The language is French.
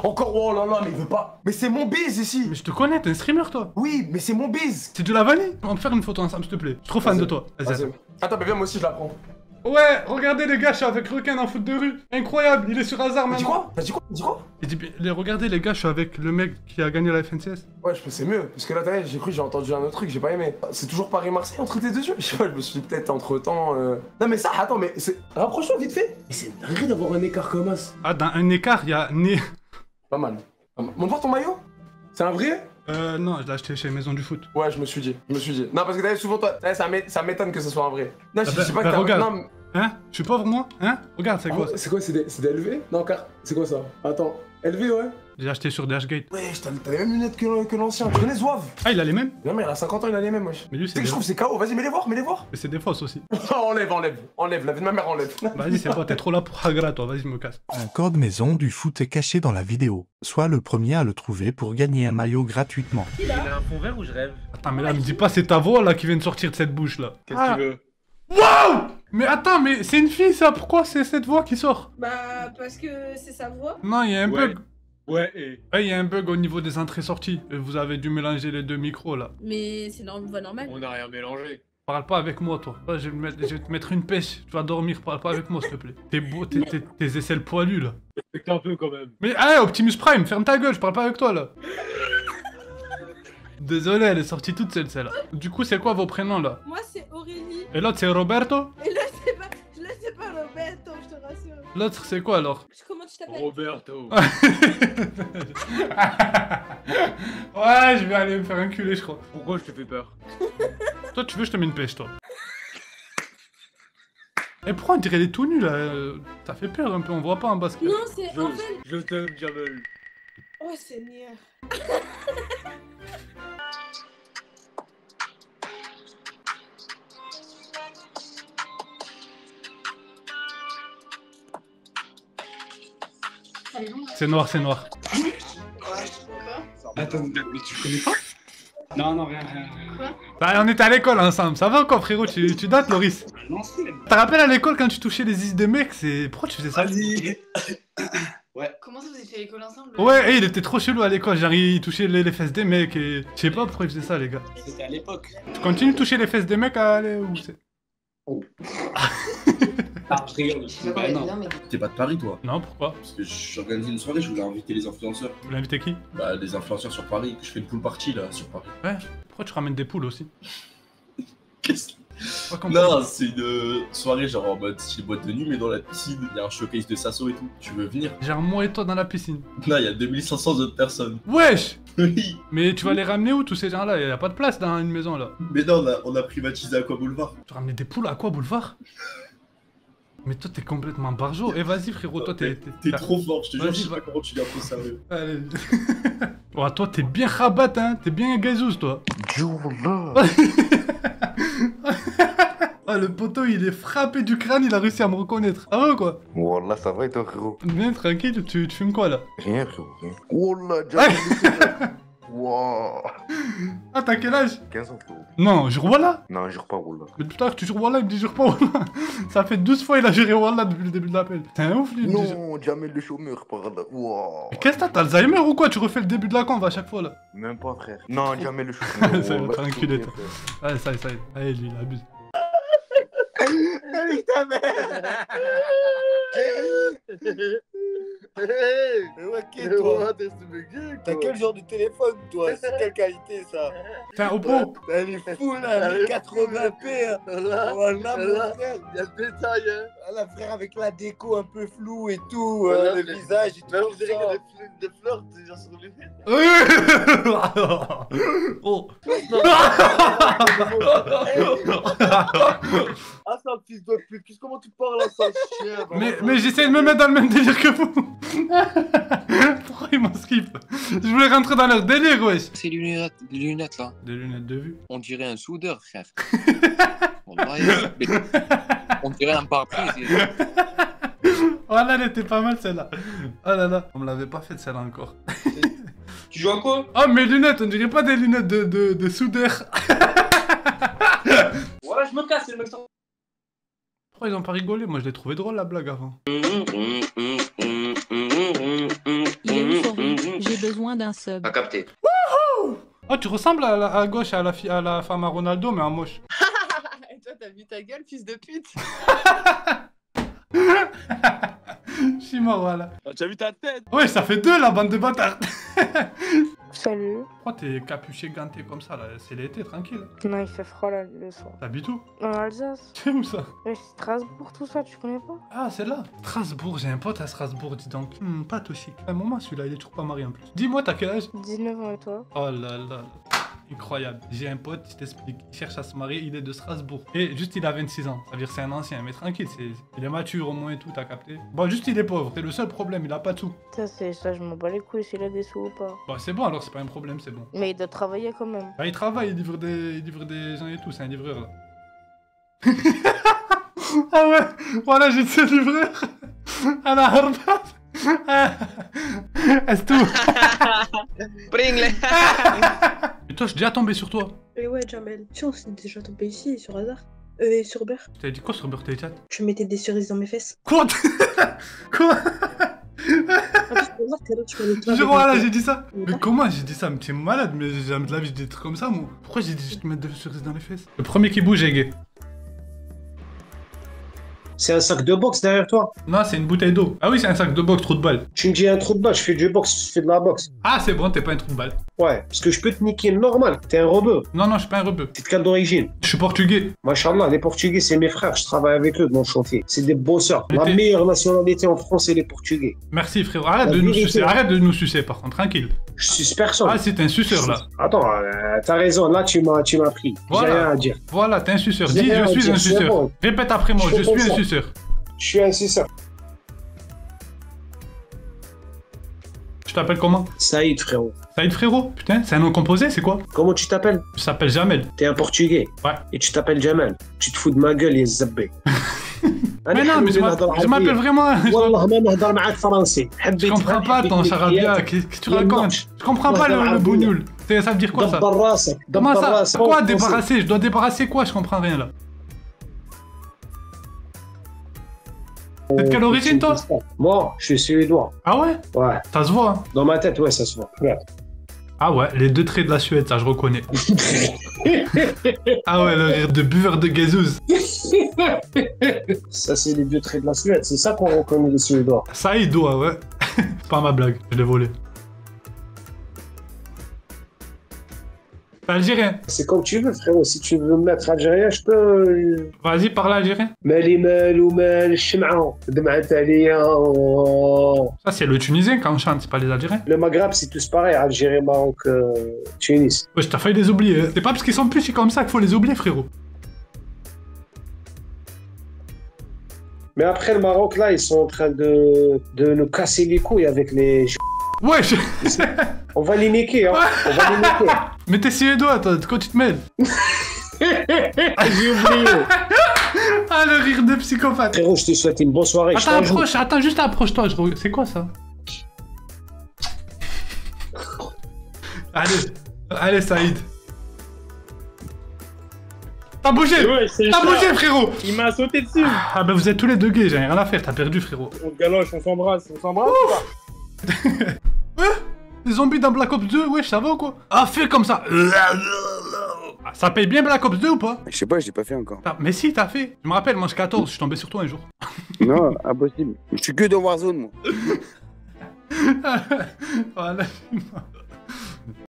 Encore, oh là là, mais il veut pas. Mais c'est mon bise ici. Mais je te connais, t'es un streamer toi. Oui, mais c'est mon bise. C'est de la vanille. On peut faire une photo ensemble, s'il te plaît. Je suis trop fan de toi. Vas-y. Attends, mais viens, moi aussi, je la prends. Ouais, regardez les gars, je suis avec Requin en foot de rue. Incroyable, il est sur hasard maintenant. T'as dit quoi? T'as dit quoi? Regardez les gars, je suis avec le mec qui a gagné la FNCS. Ouais, je pense que c'est mieux. Parce que là, j'ai cru, j'ai entendu un autre truc, j'ai pas aimé. C'est toujours Paris-Marseille entre tes deux yeux? Je sais pas, je me suis dit peut-être entre temps. Non, mais ça, attends, mais c'est. Rapproche-toi vite fait. Mais c'est une dinguerie d'avoir un écart comme ça. Ah, dans un écart, il y a né. Pas mal. Montre-moi ton maillot. C'est un vrai? Non, je l'ai acheté chez Maison du Foot. Ouais, je me suis dit. Non, parce que t'as souvent, toi, ça m'étonne que ce soit un vrai. Non, je sais pas que t'as. Regarde. Non, mais... Hein? Je suis pauvre moi? Hein? Regarde, c'est quoi? C'est quoi? C'est des LV? Non, car. C'est quoi ça? Attends. LV, ouais? J'ai acheté sur Dashgate. Ouais, t'as les mêmes lunettes que l'ancien. Tu connais Zouave? Ah, il a les mêmes? Non, mais il a 50 ans, il a les mêmes, wesh. Mais lui, Tu sais que je trouve c'est KO. Vas-y, mets-les voir. Mais c'est des fausses aussi. Enlève. La vie de ma mère, enlève. Vas-y, c'est pas, t'es trop là pour Hagra, toi. Vas-y, me casse. Un code maison du foot est caché dans la vidéo. Sois le premier à le trouver pour gagner un maillot gratuitement. Il a un fond vert ou je rêve? Attends, mais là, me dis pas, c'est ta voix là qui vient de sortir de cette bouche là. Qu'est-ce que tu veux? Waouh! Mais attends, mais c'est une fille ça, pourquoi c'est cette voix qui sort? Bah, parce que c'est sa voix. Non, il y a un bug. Ouais, et... Ouais, il y a un bug au niveau des entrées-sorties. Vous avez dû mélanger les deux micros là. Mais c'est une voix normale. On n'a rien mélangé. Parle pas avec moi, toi. Je vais te mettre une pêche. Tu vas dormir. Parle pas avec moi, s'il te plaît. T'es beau, tes aisselles poilues là. C'est un peu quand même. Mais allez, Optimus Prime, ferme ta gueule. Je parle pas avec toi là. Désolé, elle est sortie toute seule celle-là. Du coup, c'est quoi vos prénoms là? Moi, c'est Aurélie. Et l'autre, c'est Roberto? Et là, c'est pas Roberto, je te rassure. L'autre, c'est quoi alors? Comment tu t'appelles? Roberto. Ouais, je vais aller me faire enculer, je crois. Pourquoi je te fais peur? Toi, tu veux, je te mets une pêche, toi. Et pourquoi on dirait les tout nus là? Ça fait peur un peu, on voit pas en basket. Non, c'est en fait. Je t'aime, Jamel. Oh, Seigneur. C'est noir, c'est noir. Attends, mais tu connais pas? Non, rien. Bah, on était à l'école ensemble, ça va encore frérot, tu dates Loris? L'ancienne. T'as rappelé à l'école quand tu touchais les is des mecs, c'est... Pourquoi tu faisais ça? Vas-y. Comment ça vous avez fait l'école ensemble? Ouais, il était trop chelou à l'école, genre il touchait les fesses des mecs et... Je sais pas pourquoi il faisait ça les gars. C'était à l'époque. Tu continues de toucher les fesses des mecs à aller où c'est? Ah, je rigole. Bah, non. T'es pas de Paris, toi? Non, pourquoi? Parce que j'organise une soirée, je voulais inviter les influenceurs. Vous l'invitez qui? Bah, les influenceurs sur Paris, que je fais une pool party là, sur Paris. Ouais, pourquoi tu ramènes des poules aussi? Qu'est-ce que... Pas Non, c'est une soirée genre en mode style boîte de nuit, mais dans la piscine, il y a un showcase de Sasso et tout. Tu veux venir? Genre moi et toi dans la piscine. Non, il y a 2500 autres personnes. Wesh! Oui. Mais tu vas les ramener où tous ces gens-là? Y'a pas de place dans une maison là. Mais non, on a privatisé Aqua Boulevard. Tu ramenais des poules à quoi, boulevard? Mais toi t'es complètement barjo. Et vas-y frérot, toi t'es trop fort, je te jure, je sais va. pas comment tu l'as pris sérieux. Allez. Oh, toi t'es bien rabat hein, t'es bien gazouz toi. Ah le poteau il est frappé du crâne, il a réussi à me reconnaître. Ah ouais quoi? Wallah, ça va et toi, frérot? Bien tranquille, tu fumes quoi là? Rien, frérot, rien. Wallah, Jamel. Wow. Ah t'as quel âge? 15 ans, frérot. Non, jure Wallah? Non, jure pas, Wallah. Mais tout à l'heure tu jures Wallah, il me dit jure pas Wallah. Ça fait 12 fois il a juré Wallah depuis le début de l'appel. C'est un ouf lui. Non, Jamel le chômeur, pardon. Wow. Mais qu'est-ce que t'as Alzheimer ou quoi? Tu refais le début de la conve à chaque fois là. Même pas, frère. Non, Jamel le chômeur. Ça va t'enculer toi. Allez, ça y est. Allez, lui il abuse. Avec ta mère. Ouais, toi. T'as quel genre de téléphone, toi? C'est quelle qualité, ça? C'est un Oppo. Elle est fou, là, 80p. Voilà, mon frère. Il y a le détail, hein. Là, frère, avec la déco un peu floue et tout, le visage et tout. Même on dirait qu'il y a des fleurs déjà sur les Oh. Ah, c'est un fils de pute, comment tu parles à ça, chien? Mais j'essaie de me mettre dans le même délire que vous. Pourquoi ils m'ont skip? Je voulais rentrer dans leur délire, wesh. Ces lunettes là. Des lunettes de vue. On dirait un soudeur, frère. On dirait un pare-brise. Voilà, elle était pas mal celle-là. Oh là là, on me l'avait pas faite celle-là encore. Tu joues à quoi? Oh mes lunettes, on dirait pas des lunettes de soudeur. Voilà, je me casse, c'est le mec. Pourquoi ils ont pas rigolé? Moi je l'ai trouvé drôle la blague avant. Il est où son besoin d'un sub. Pas capté. Oh, tu ressembles à gauche à la femme à Ronaldo, mais en moche. Et toi, t'as vu ta gueule, fils de pute? Je suis mort, voilà. T'as vu ta tête? Ouais, ça fait 2 la bande de bâtards. Salut. Pourquoi t'es capuché, ganté comme ça là? C'est l'été, tranquille. Non, il fait froid là, le soir. T'habites où? En Alsace. C'est où ça? Ouais, Strasbourg, tout ça, tu connais pas? Ah, c'est là. Strasbourg, j'ai un pote à Strasbourg, dis donc. Pas toxique. Un moment, celui-là, il est toujours pas marié en plus. Dis-moi, t'as quel âge? 19 ans et toi? Oh là là. Incroyable. J'ai un pote, je t'explique. Il cherche à se marier, il est de Strasbourg. Et juste, il a 26 ans. Ça veut dire que c'est un ancien, mais tranquille, il est mature au moins et tout, t'as capté? Bon, juste, il est pauvre. C'est le seul problème, il a pas de sous. Ça, je m'en bats les couilles s'il a des sous ou pas. Bon, c'est bon alors, c'est pas un problème, c'est bon. Mais il doit travailler quand même. Bah, il travaille, il livre des gens et tout, c'est un livreur là. Ah ouais, voilà, j'ai ce livreur. À la Harbat. Est-ce tout? Pringle. Mais toi, je suis déjà tombé sur toi. Et ouais, Jamel. Tu sais, on s'est déjà tombé ici, sur hasard. Sur Uber. T'avais dit quoi sur Uber Chat? Tu mettais des cerises dans mes fesses. Quoi? Quoi? En plus, pour voir, t'es là, tu m'as dit. Je vois là, j'ai dit ça. Mais comment j'ai dit ça? Mais t'es malade, mais j'ai jamais de la vie, je dis des trucs comme ça, moi. Pourquoi j'ai dit je te mettre des cerises dans les fesses? Le premier qui bouge est gay. C'est un sac de boxe derrière toi? Non, c'est une bouteille d'eau. Ah oui, c'est un sac de boxe, trou de balle. Tu me dis un trou de balle, je fais du boxe, je fais de la boxe. Ah, c'est bon, t'es pas un trou de balle. Ouais, parce que je peux te niquer normal, t'es un rebeu. Non, je suis pas un rebeu. T'es de quelle d'origine? Je suis portugais. Machallah, les Portugais, c'est mes frères, je travaille avec eux dans le chantier. C'est des bosseurs. Mais La meilleure nationalité en France, c'est les Portugais. Merci frérot, arrête de nous sucer par contre, tranquille. Je suce personne. Ah, c'est un suceur là. Attends, t'as raison, là tu m'as pris. Voilà. J'ai rien à dire. Voilà, t'es un suceur. J'ai Dis, rien à je suis dire, un c'est suceur. bon. Répète après moi, je suis un ça. suceur. Je suis un suceur. Tu t'appelles comment? Saïd, frérot. Saïd frérot? Putain, c'est un nom composé, c'est quoi? Comment tu t'appelles? Je s'appelle Jamel. T'es un Portugais. Ouais. Et tu t'appelles Jamal. Tu te fous de ma gueule, les zabbé. Mais non, mais je m'appelle vraiment. Wallah, ma nahdar ma'ak français. Je comprends pas ton charabia, qu'est-ce que tu racontes? Je comprends pas le bougnoul. Ça veut dire quoi ça? Comment ça? Quoi débarrasser? Je dois débarrasser quoi? Je comprends rien là. T'es de quelle origine toi? Moi, je suis suédois. Ah ouais? Ouais. Ça se voit hein? Dans ma tête, ouais, ça se voit. Ouais. Ah ouais, les deux traits de la Suède, ça je reconnais. Ah ouais, le rire de buveur de gazeuse. Ça, c'est les deux traits de la Suède, c'est ça qu'on reconnaît les Suédois. Ça, il doit, ouais. Pas ma blague, je l'ai volé. T'es algérien? C'est comme tu veux, frérot. Si tu veux me mettre algérien, je peux. Vas-y, parle algérien. Mali mal ou mal shem'an. Dma'at aliya. Ça, c'est le tunisien quand on chante, c'est pas les algériens. Le Maghreb, c'est tous pareil. Algérie, Maroc, Tunis. Ouais, t'as failli les oublier. C'est pas parce qu'ils sont plus comme ça qu'il faut les oublier, frérot. Mais après, le Maroc, là, ils sont en train de nous casser les couilles avec les. Ouais, On va les niquer, hein. On va les niquer. Mais t'es suédois, toi, de quoi tu te mêles? J'ai oublié. Ah, le rire de psychopathe. Frérot, je te souhaite une bonne soirée. Attends, juste approche-toi. C'est quoi ça? Allez, Saïd. T'as bougé! Ouais, T'as bougé, frérot! Il m'a sauté dessus! Ah bah vous êtes tous les deux gays, j'ai rien à faire, t'as perdu, frérot. On galoche, on s'embrasse ou pas? Ouais? Les zombies dans Black Ops 2, wesh, ça va ou quoi? Ah, fais comme ça! Ça paye bien Black Ops 2 ou pas? Je sais pas, j'ai pas fait encore. Ah, mais si, t'as fait! Je me rappelle, moi je suis 14, je suis tombé sur toi un jour. Non, impossible. Je suis que dans Warzone, moi. Voilà.